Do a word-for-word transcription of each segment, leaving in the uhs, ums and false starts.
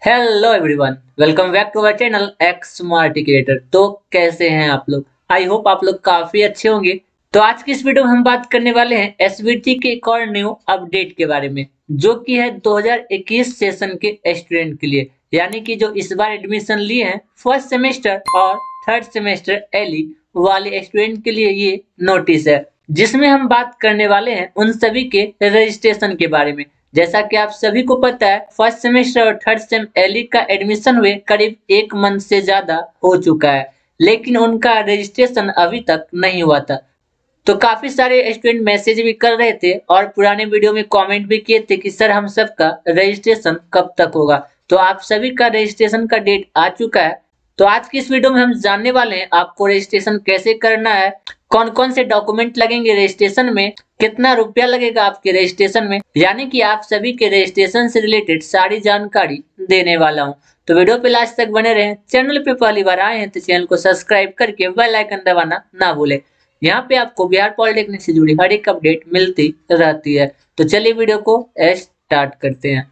Hello everyone, welcome back to our channel X smart creator. तो कैसे हैं आप लोग? आई होप आप लोग काफी अच्छे होंगे। तो आज की इस वीडियो में हम बात करने वाले हैं एसवीटी के एक और न्यू अपडेट के बारे में, जो कि है दो हज़ार इक्कीस सेशन के स्टूडेंट के लिए, यानी कि जो इस बार एडमिशन लिए हैं फर्स्ट सेमेस्टर और थर्ड सेमेस्टर एली वाले स्टूडेंट के लिए ये नोटिस है, जिसमें हम बात करने वाले हैं उन सभी के रजिस्ट्रेशन के बारे में। जैसा कि आप सभी को पता है, फर्स्ट सेमेस्टर और थर्ड सेम एली का एडमिशन हुए करीब एक मंथ से ज्यादा हो चुका है, लेकिन उनका रजिस्ट्रेशन अभी तक नहीं हुआ था। तो काफी सारे स्टूडेंट मैसेज भी कर रहे थे और पुराने वीडियो में कमेंट भी किए थे कि सर हम सबका रजिस्ट्रेशन कब तक होगा। तो आप सभी का रजिस्ट्रेशन का डेट आ चुका है। तो आज की इस वीडियो में हम जानने वाले हैं आपको रजिस्ट्रेशन कैसे करना है, कौन कौन से डॉक्यूमेंट लगेंगे रजिस्ट्रेशन में, कितना रुपया लगेगा आपके रजिस्ट्रेशन में, यानी कि आप सभी के रजिस्ट्रेशन से रिलेटेड सारी जानकारी देने वाला हूं। तो वीडियो पे लास्ट तक बने रहें। चैनल पे पहली बार आए हैं तो चैनल को सब्सक्राइब करके बेल आइकन दबाना ना भूलें। यहाँ पे आपको बिहार पॉलिटेक्निक से जुड़ी हर एक अपडेट मिलती रहती है। तो चलिए वीडियो को स्टार्ट करते हैं।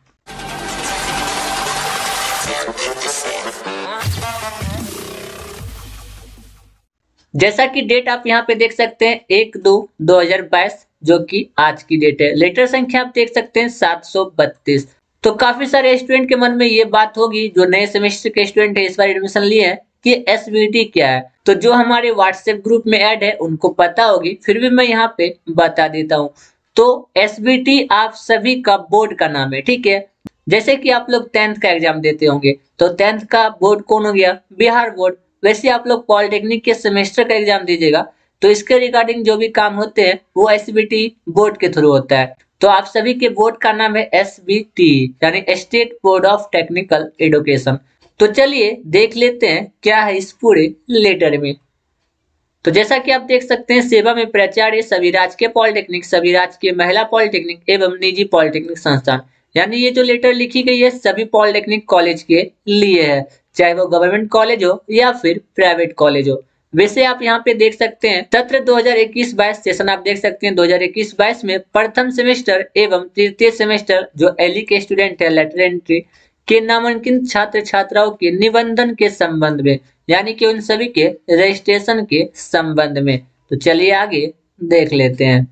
जैसा कि डेट आप यहाँ पे देख सकते हैं एक दो दो हजार बाईस, जो कि आज की डेट है। लेटर संख्या आप देख सकते हैं सात सौ बत्तीस। तो काफी सारे स्टूडेंट के मन में ये बात होगी, जो नए सेमेस्टर के स्टूडेंट है इस बार एडमिशन लिए हैं, कि एसवीटी क्या है। तो जो हमारे व्हाट्सएप ग्रुप में ऐड है उनको पता होगी, फिर भी मैं यहाँ पे बता देता हूँ। तो एसवीटी आप सभी का बोर्ड का नाम है, ठीक है। जैसे कि आप लोग टेंथ का एग्जाम देते होंगे, तो टेंथ का बोर्ड कौन हो गया? बिहार बोर्ड। वैसे आप लोग पॉलिटेक्निक के सेमेस्टर का एग्जाम दीजिएगा तो इसके रिगार्डिंग जो भी काम होते हैं वो एसबीटी बोर्ड के थ्रू होता है। तो आप सभी के बोर्ड का नाम है एसबीटी, यानी state board of technical education. तो चलिए देख लेते हैं क्या है इस पूरे लेटर में। तो जैसा कि आप देख सकते हैं, सेवा में प्राचार्य सभी राजकीय पॉलिटेक्निक, सभी राजकीय महिला पॉलिटेक्निक एवं निजी पॉलिटेक्निक संस्थान, यानी ये जो लेटर लिखी गई है सभी पॉलिटेक्निक कॉलेज के लिए है, चाहे वो गवर्नमेंट कॉलेज हो या फिर प्राइवेट कॉलेज हो। वैसे आप यहाँ पे देख सकते हैं सत्र दो हज़ार इक्कीस बाईस सेशन आप देख सकते हैं दो हज़ार इक्कीस बाईस में प्रथम सेमेस्टर एवं तृतीय सेमेस्टर जो एली के स्टूडेंट है लेटर एंट्री के नामांकित छात्र छात्राओं के निबंधन के संबंध में, यानी कि उन सभी के रजिस्ट्रेशन के संबंध में। तो चलिए आगे देख लेते हैं।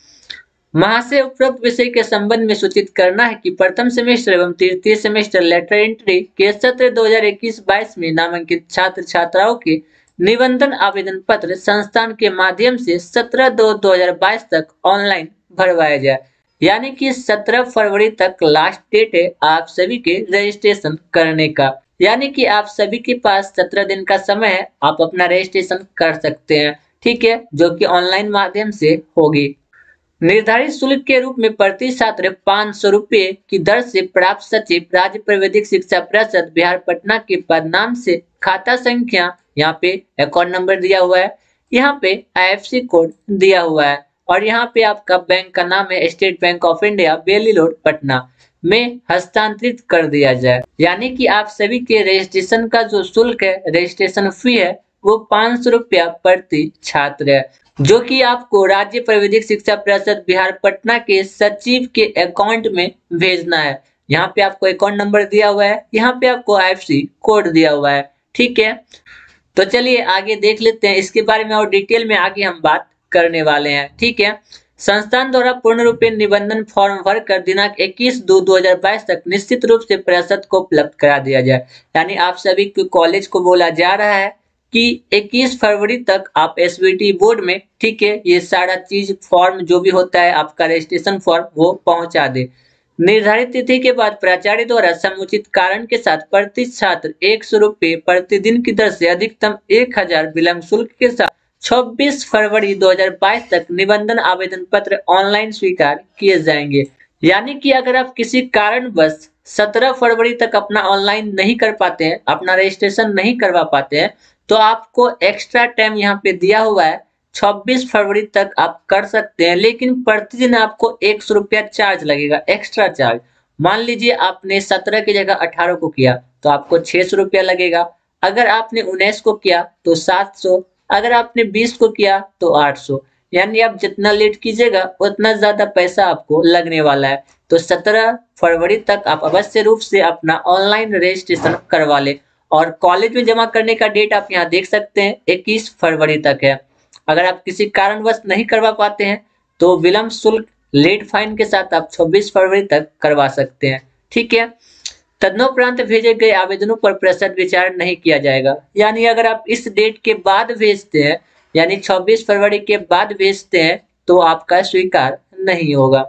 महाशय, उपरोक्त विषय के संबंध में सूचित करना है कि प्रथम सेमेस्टर एवं तृतीय सेमेस्टर लेटर एंट्री के सत्र दो हज़ार इक्कीस बाईस में नामांकित छात्र छात्राओं के निबंधन आवेदन पत्र संस्थान के माध्यम से सत्रह दो दो हजार बाईस तक ऑनलाइन भरवाया जाए, यानी कि सत्रह फरवरी तक लास्ट डेट है आप सभी के रजिस्ट्रेशन करने का। यानी कि आप सभी के पास सत्रह दिन का समय है, आप अपना रजिस्ट्रेशन कर सकते हैं, ठीक है, जो कि ऑनलाइन माध्यम से होगी। निर्धारित शुल्क के रूप में प्रति छात्र पाँच सौ रुपये की दर से प्राप्त सचिव राज्य प्राविधिक शिक्षा परिषद बिहार पटना के पद नाम से खाता संख्या, यहाँ पे अकाउंट नंबर दिया हुआ है, यहाँ पे आईएफएससी कोड दिया हुआ है, और यहाँ पे आपका बैंक का नाम है State Bank of India Bailey road Patna में हस्तांतरित कर दिया जाए। यानी कि आप सभी के रजिस्ट्रेशन का जो शुल्क है, रजिस्ट्रेशन फी है, वो पाँच सौ रुपया प्रति छात्र है, जो कि आपको राज्य प्राविधिक शिक्षा परिषद बिहार पटना के सचिव के अकाउंट में भेजना है। यहाँ पे आपको अकाउंट नंबर दिया हुआ है, यहाँ पे आपको आईएफएससी कोड दिया हुआ है, ठीक है। तो चलिए आगे देख लेते हैं, इसके बारे में और डिटेल में आगे हम बात करने वाले हैं, ठीक है। संस्थान द्वारा पूर्ण रूप से निबंधन फॉर्म भरकर दिनांक इक्कीस दो दो हजार बाईस तक निश्चित रूप से परिषद को उपलब्ध करा दिया जाए। यानी आप सभी के कॉलेज को बोला जा रहा है कि इक्कीस फरवरी तक आप एसवीटी बोर्ड में, ठीक है, ये सारा चीज फॉर्म जो भी होता है आपका रजिस्ट्रेशन फॉर्म वो पहुंचा दे। निर्धारित तिथि के बाद प्राचार्य द्वारा समुचित कारण के साथ प्रति छात्र एक सौ रुपये प्रतिदिन की दर से अधिकतम एक हजार विलंब शुल्क के साथ छब्बीस फरवरी दो हजार बाईस तक निबंधन आवेदन पत्र ऑनलाइन स्वीकार किए जाएंगे। यानी कि अगर आप किसी कारणवश सत्रह फरवरी तक अपना ऑनलाइन नहीं कर पाते हैं, अपना रजिस्ट्रेशन नहीं करवा पाते हैं, तो आपको एक्स्ट्रा टाइम यहाँ पे दिया हुआ है, छब्बीस फरवरी तक आप कर सकते हैं, लेकिन प्रतिदिन आपको एक सौ रुपया चार्ज लगेगा, एक्स्ट्रा चार्ज। मान लीजिए आपने सत्रह की जगह अठारह को किया तो आपको छह सौ रुपया लगेगा, अगर आपने उन्नीस को किया तो सात सौ, अगर आपने बीस को किया तो आठ सौ। यानी आप जितना लेट कीजिएगा उतना ज्यादा पैसा आपको लगने वाला है। तो सत्रह फरवरी तक आप अवश्य रूप से अपना ऑनलाइन रजिस्ट्रेशन करवा लें। और कॉलेज में जमा करने का डेट आप यहाँ देख सकते हैं इक्कीस फरवरी तक है। अगर आप किसी कारणवश नहीं करवा पाते हैं तो विलंब शुल्क लेट फाइन के साथ आप छब्बीस फरवरी तक करवा सकते हैं। ठीक है, तदनोपरांत भेजे गए आवेदनों पर प्रतिशत विचार नहीं किया जाएगा। यानी अगर आप इस डेट के बाद भेजते हैं, यानी छब्बीस फरवरी के बाद भेजते हैं, तो आपका स्वीकार नहीं होगा।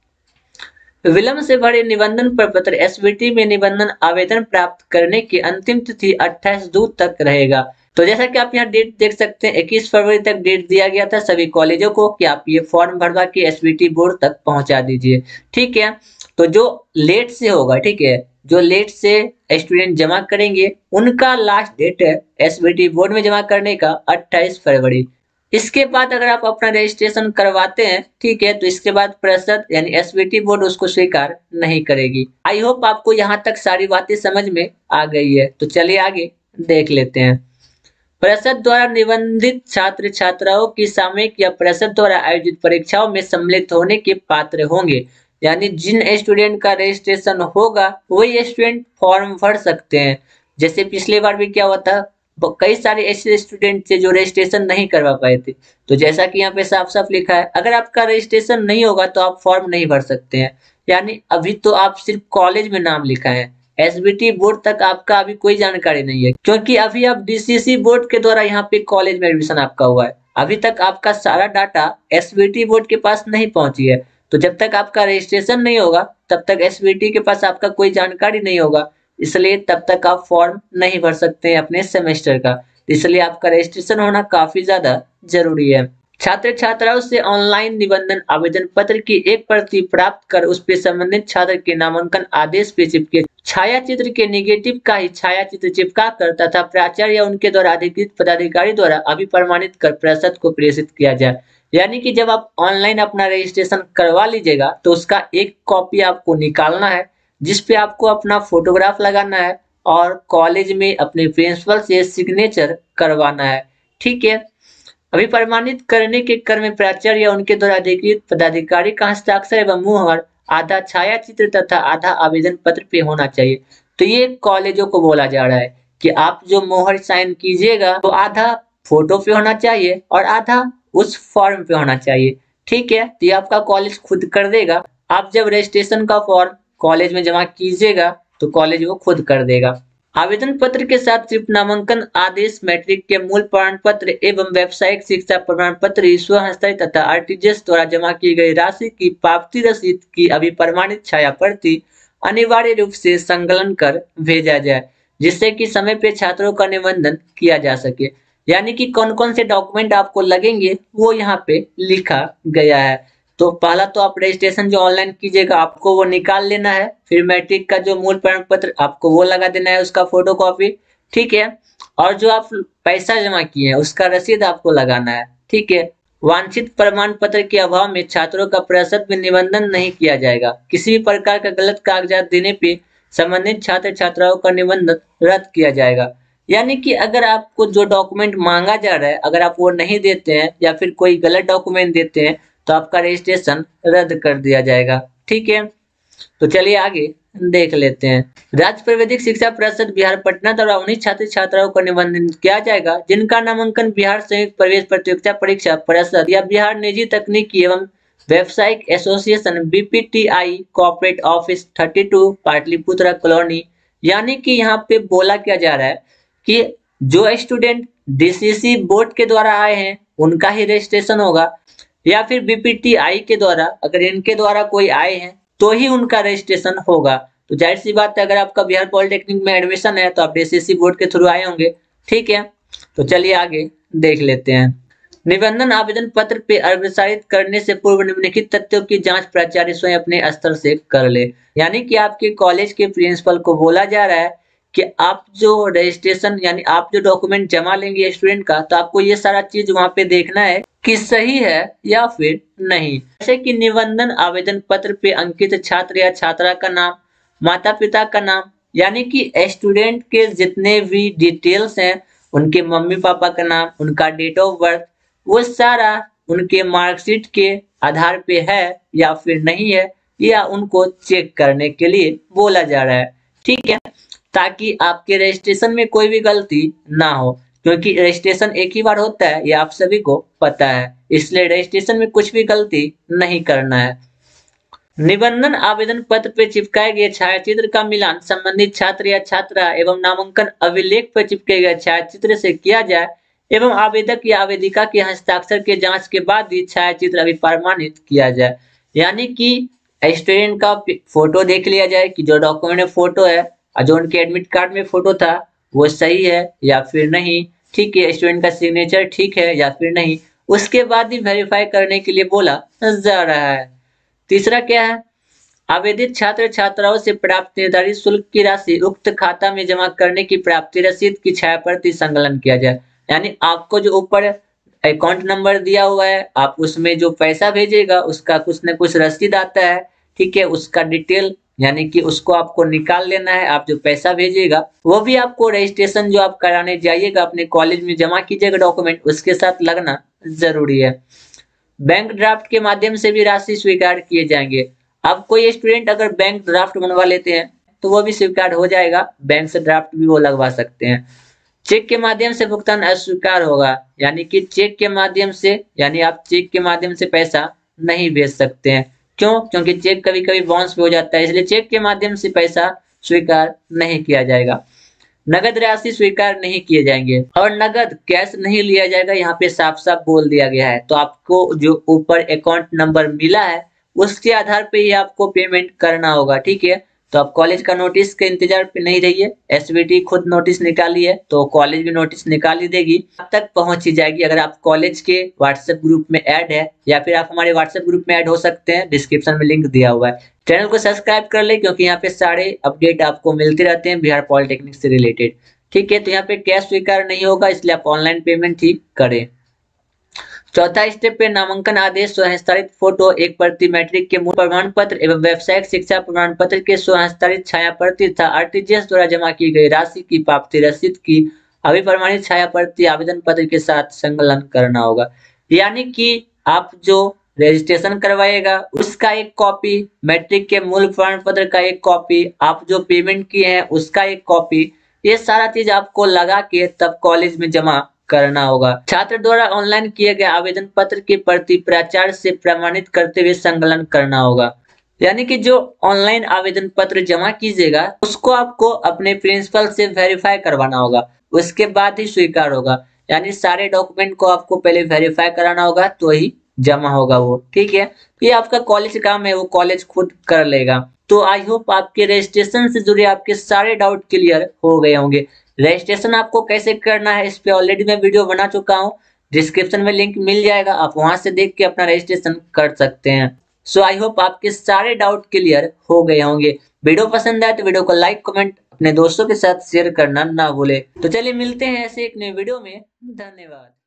विलंब से भरे निबंधन प्रपत्र एसवीटी में निबंधन आवेदन प्राप्त करने की अंतिम तिथि अट्ठाईस जून तक रहेगा। तो जैसा कि आप यहाँ डेट देख सकते हैं, इक्कीस फरवरी तक डेट दिया गया था सभी कॉलेजों को कि आप ये फॉर्म भरवा के एसवीटी बोर्ड तक पहुंचा दीजिए। ठीक है, तो जो लेट से होगा, ठीक है, जो लेट से स्टूडेंट जमा करेंगे उनका लास्ट डेट है एसवीटी बोर्ड में जमा करने का अट्ठाईस फरवरी। इसके बाद अगर आप अपना रजिस्ट्रेशन करवाते हैं, ठीक है, तो इसके बाद परिषद यानी एसवीटी बोर्ड उसको स्वीकार नहीं करेगी। आई होप आपको यहाँ तक सारी बातें समझ में आ गई है। तो चलिए आगे देख लेते हैं। परिषद द्वारा निबंधित छात्र छात्राओं की सामयिक या परिषद द्वारा आयोजित परीक्षाओं में सम्मिलित होने के पात्र होंगे। यानी जिन स्टूडेंट का रजिस्ट्रेशन होगा वही स्टूडेंट फॉर्म भर सकते हैं। जैसे पिछले बार भी क्या हुआ था, कई सारे ऐसे स्टूडेंट थे जो रजिस्ट्रेशन नहीं करवा पाए थे। तो जैसा कि यहाँ पे साफ साफ लिखा है, अगर आपका रजिस्ट्रेशन नहीं होगा तो आप फॉर्म नहीं भर सकते हैं। यानी अभी तो आप सिर्फ कॉलेज में नाम लिखा है, एसबीटी बोर्ड तक आपका अभी कोई जानकारी नहीं है, क्योंकि अभी आप डीसीसी बोर्ड के द्वारा यहाँ पे कॉलेज में एडमिशन आपका हुआ है। अभी तक आपका सारा डाटा एसबीटी बोर्ड के पास नहीं पहुंची है। तो जब तक आपका रजिस्ट्रेशन नहीं होगा तब तक एसबीटी के पास आपका कोई जानकारी नहीं होगा, इसलिए तब तक आप फॉर्म नहीं भर सकते हैं अपने सेमेस्टर का। इसलिए आपका रजिस्ट्रेशन होना काफी ज्यादा जरूरी है। छात्र छात्राओं से ऑनलाइन निबंधन आवेदन पत्र की एक प्रति प्राप्त कर उस पे संबंधित छात्र के नामांकन आदेश पे चिपके छाया चित्र के निगेटिव का ही छाया चित्र चिपका कर तथा प्राचार्य या उनके द्वारा अधिकृत पदाधिकारी द्वारा अभिप्रमाणित कर परिषद को प्रेषित किया जाए। यानी कि जब आप ऑनलाइन अपना रजिस्ट्रेशन करवा लीजिएगा तो उसका एक कॉपी आपको निकालना है, जिसपे आपको अपना फोटोग्राफ लगाना है और कॉलेज में अपने प्रिंसिपल से सिग्नेचर करवाना है। ठीक है, अभी प्रमाणित करने के क्रम में प्राचार्य या उनके द्वारा अधिकृत पदाधिकारी का हस्ताक्षर एवं मुहर आधा छाया चित्र तथा आधा आवेदन पत्र पे होना चाहिए। तो ये कॉलेजों को बोला जा रहा है कि आप जो मोहर साइन कीजिएगा तो आधा फोटो पे होना चाहिए और आधा उस फॉर्म पे होना चाहिए। ठीक है, तो ये आपका कॉलेज खुद कर देगा। आप जब रजिस्ट्रेशन का फॉर्म कॉलेज में जमा कीजिएगा तो कॉलेज वो खुद कर देगा। आवेदन पत्र के साथ सिर्फ नामांकन आदेश, मैट्रिक के मूल प्रमाण पत्र एवं व्यावसायिक शिक्षा प्रमाण पत्र, स्व हस्ताक्षर तथा आरटीजीएस द्वारा जमा की गई राशि की पावती रसीद की अभी प्रमाणित छाया प्रति अनिवार्य रूप से संकलन कर भेजा जाए, जिससे कि समय पे छात्रों का निबंधन किया जा सके। यानी कि कौन कौन से डॉक्यूमेंट आपको लगेंगे वो यहाँ पे लिखा गया है। तो पहला तो आप रजिस्ट्रेशन जो ऑनलाइन कीजिएगा आपको वो निकाल लेना है, फिर मैट्रिक का जो मूल प्रमाण पत्र आपको वो लगा देना है, उसका फोटो कॉपी। ठीक है, और जो आप पैसा जमा किए हैं उसका रसीद आपको लगाना है। ठीक है, वांछित प्रमाण पत्र के अभाव में छात्रों का परिषद में निबंधन नहीं किया जाएगा। किसी भी प्रकार का गलत कागजात देने पे संबंधित छात्र छात्राओं का निबंधन रद्द किया जाएगा। यानी कि अगर आपको जो डॉक्यूमेंट मांगा जा रहा है अगर आप वो नहीं देते हैं या फिर कोई गलत डॉक्यूमेंट देते हैं तो आपका रजिस्ट्रेशन रद्द कर दिया जाएगा। ठीक है, तो चलिए आगे देख लेते हैं। राज्य प्राविधिक शिक्षा परिषद बिहार पटना द्वारा उन्हीं छात्र छात्राओं का निबंधन किया जाएगा जिनका नामांकन बिहार संयुक्त प्रवेश प्रतियोगिता परीक्षा परिषद या बिहार निजी तकनीकी एवं व्यावसायिक एसोसिएशन बीपीटीआई कॉर्पोरेट ऑफिस बत्तीस पाटलिपुत्रा कॉलोनी। यानी कि यहाँ पे बोला क्या जा रहा है कि जो स्टूडेंट डीसीसी बोर्ड के द्वारा आए हैं उनका ही रजिस्ट्रेशन होगा, या फिर बीपीटीआई के द्वारा अगर इनके द्वारा कोई आए हैं तो ही उनका रजिस्ट्रेशन होगा। तो जाहिर सी बात है अगर आपका बिहार पॉलिटेक्निक में एडमिशन है तो आप डीसीसी बोर्ड के थ्रू आए होंगे। ठीक है, तो चलिए आगे देख लेते हैं। निबंधन आवेदन पत्र पे अग्रसारित करने से पूर्व निम्नलिखित तथ्यों की जांच प्राचार्य स्वयं अपने स्तर से कर ले। यानी कि आपके कॉलेज के प्रिंसिपल को बोला जा रहा है कि आप जो रजिस्ट्रेशन यानी आप जो डॉक्यूमेंट जमा लेंगे स्टूडेंट का, तो आपको ये सारा चीज वहां पे देखना है कि सही है या फिर नहीं। जैसे कि निबंधन आवेदन पत्र पे अंकित छात्र या छात्रा का नाम, माता पिता का नाम, यानी कि स्टूडेंट के जितने भी डिटेल्स हैं, उनके मम्मी पापा का नाम, उनका डेट ऑफ बर्थ, वो सारा उनके मार्कशीट के आधार पे है या फिर नहीं है, या उनको चेक करने के लिए बोला जा रहा है। ठीक है, ताकि आपके रजिस्ट्रेशन में कोई भी गलती ना हो, क्योंकि रजिस्ट्रेशन एक ही बार होता है, ये आप सभी को पता है, इसलिए रजिस्ट्रेशन में कुछ भी गलती नहीं करना है। निबंधन आवेदन पत्र पे चिपकाए गए छायाचित्र का मिलान संबंधित छात्र या छात्रा एवं नामांकन अभिलेख पर चिपके गए छायाचित्र से किया जाए एवं आवेदक या आवेदिका के हस्ताक्षर के जांच के बाद ही छायाचित्र अभिप्रमाणित किया जाए। यानी कि स्टूडेंट का फोटो देख लिया जाए कि जो डॉक्यूमेंट में फोटो है और जो उनके एडमिट कार्ड में फोटो था वो सही है या फिर नहीं। ठीक है, स्टूडेंट का सिग्नेचर ठीक है या फिर नहीं, उसके बाद ही वेरीफाई करने के लिए बोला जा रहा है। तीसरा क्या है, आवेदित छात्र छात्राओं से प्राप्त निर्धारित शुल्क की राशि उक्त खाता में जमा करने की प्राप्ति रसीद की छायाप्रति संकलन किया जाए। यानी आपको जो ऊपर अकाउंट नंबर दिया हुआ है, आप उसमें जो पैसा भेजेगा उसका कुछ न कुछ रसीद आता है। ठीक है, उसका डिटेल यानी कि उसको आपको निकाल लेना है। आप जो पैसा भेजिएगा वो भी आपको रजिस्ट्रेशन जो आप कराने जाइएगा अपने कॉलेज में जमा कीजिएगा डॉक्यूमेंट, उसके साथ लगना जरूरी है। बैंक ड्राफ्ट के माध्यम से भी राशि स्वीकार किए जाएंगे। अब कोई स्टूडेंट अगर बैंक ड्राफ्ट बनवा लेते हैं तो वो भी स्वीकार हो जाएगा, बैंक से ड्राफ्ट भी वो लगवा सकते हैं। चेक के माध्यम से भुगतान अस्वीकार होगा, यानी कि चेक के माध्यम से यानी आप चेक के माध्यम से पैसा नहीं भेज सकते हैं। क्यों? क्योंकि चेक कभी कभी बाउंस भी हो जाता है, इसलिए चेक के माध्यम से पैसा स्वीकार नहीं किया जाएगा। नगद राशि स्वीकार नहीं किए जाएंगे और नगद कैश नहीं लिया जाएगा, यहाँ पे साफ साफ बोल दिया गया है। तो आपको जो ऊपर अकाउंट नंबर मिला है उसके आधार पे ही आपको पेमेंट करना होगा। ठीक है, तो आप कॉलेज का नोटिस के इंतजार पे नहीं रहिए, एसबीटी खुद नोटिस निकाली है तो कॉलेज भी नोटिस निकाल ही देगी, अब तक पहुंच ही जाएगी। अगर आप कॉलेज के व्हाट्सएप ग्रुप में ऐड है या फिर आप हमारे व्हाट्सएप ग्रुप में ऐड हो सकते हैं, डिस्क्रिप्शन में लिंक दिया हुआ है। चैनल को सब्सक्राइब कर ले क्योंकि यहाँ पे सारे अपडेट आपको मिलते रहते हैं बिहार पॉलिटेक्निक से रिलेटेड। ठीक है, तो यहाँ पे कैश स्वीकार नहीं होगा, इसलिए आप ऑनलाइन पेमेंट ही करें। चौथा स्टेप पे नामांकन आदेश स्वहस्ताक्षरित फोटो एक प्रति मैट्रिक के मूल प्रमाण पत्र एवं व्यावसायिक शिक्षा प्रमाण पत्र के स्वहस्ताक्षरित छाया प्रति तथा आरटीजीएस द्वारा जमा की गई राशि की प्राप्ति रसीद की अभिप्रमाणित छाया प्रति आवेदन पत्र के साथ संकलन करना होगा। यानी कि आप जो रजिस्ट्रेशन करवाएगा उसका एक कॉपी, मैट्रिक के मूल प्रमाण पत्र का एक कॉपी, आप जो पेमेंट किए हैं उसका एक कॉपी, ये सारा चीज आपको लगा के तब कॉलेज में जमा करना होगा। छात्र द्वारा ऑनलाइन किए गए आवेदन पत्र की प्रति प्राचार्य से प्रमाणित करते हुए संकलन करना होगा। यानी कि जो ऑनलाइन आवेदन पत्र जमा कीजिएगा उसको आपको अपने प्रिंसिपल से वेरीफाई करवाना होगा, उसके बाद ही स्वीकार होगा। यानी सारे डॉक्यूमेंट को आपको पहले वेरीफाई कराना होगा तो ही जमा होगा वो। ठीक है, ये आपका कॉलेज काम है, वो कॉलेज खुद कर लेगा। तो आई होप आपके रजिस्ट्रेशन से जुड़े आपके सारे डाउट क्लियर हो गए होंगे। रजिस्ट्रेशन आपको कैसे करना है इस पे ऑलरेडी मैं वीडियो बना चुका हूँ, डिस्क्रिप्शन में लिंक मिल जाएगा, आप वहां से देख के अपना रजिस्ट्रेशन कर सकते हैं। सो आई होप आपके सारे डाउट क्लियर हो गए होंगे। वीडियो पसंद आए तो वीडियो को लाइक कमेंट अपने दोस्तों के साथ शेयर करना ना भूले। तो चलिए मिलते हैं ऐसे एक नए वीडियो में, धन्यवाद।